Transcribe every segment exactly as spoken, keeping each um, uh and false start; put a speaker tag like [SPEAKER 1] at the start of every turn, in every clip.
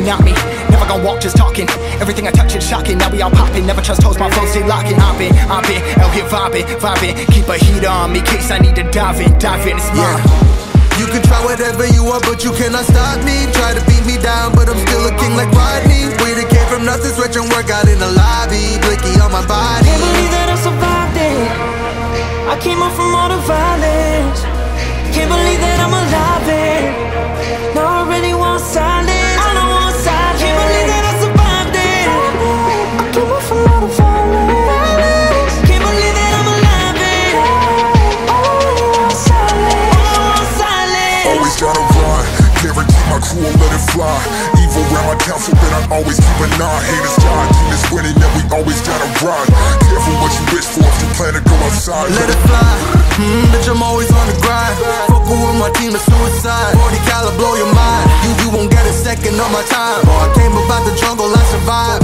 [SPEAKER 1] not me. Never gonna walk, just talking. Everything I touch is shocking. Now we all popping. Never trust hoes, my flow stay locking. I've been, I've been out here vibing, vibing. Keep a heat on me, case I need to dive in, dive in. It's mine.
[SPEAKER 2] You can try whatever you want, but you cannot stop me. Try to beat me down, but I'm still a king like Rodney. We that came from nothing, stretch and work out in the lobby. Blicky on my body.
[SPEAKER 3] Can't believe that I survived it. I came up from all the violence. Can't believe that I'm alive it. Now I really want silence. I don't want silence. Can't believe that I survived it. I came up from all the violence. Can't believe that I'm alive it. I really want silence. I want silence.
[SPEAKER 4] Always gotta run, guarantee my crew won't let it fly. Evil around my town, so then I always keep an eye. Haters die, team is winning, and we always gotta ride. Careful what you wish for if you plan to go outside.
[SPEAKER 2] Let it fly, mm, bitch, I'm always on the grind. Fuckin' with my team, it's suicide. forty caliber, blow your mind. You, you won't get a second of my time. Oh, I came about the jungle, I survived.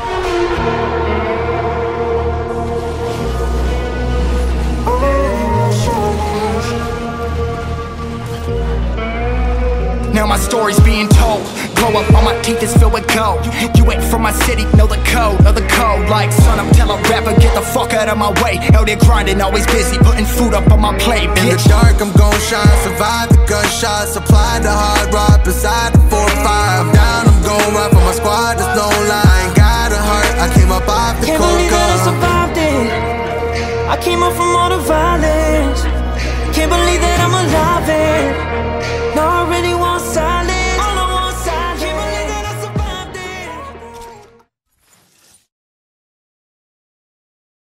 [SPEAKER 1] Now my story's being told. Glow up, all my teeth is filled with gold. You ain't from my city, know the code, know the code. Like son, I'm tell a rapper, get the fuck out of my way. Out there grinding, always busy, putting food up on my plate.
[SPEAKER 2] In the dark, I'm gon' shine, survive the gunshots. Supply the hard rock beside the four five. I'm down, I'm gon' ride for my squad, there's no lie. Ain't got a heart, I came up off the
[SPEAKER 3] Can't
[SPEAKER 2] cold
[SPEAKER 3] believe that I survived it. I came up from all the violence.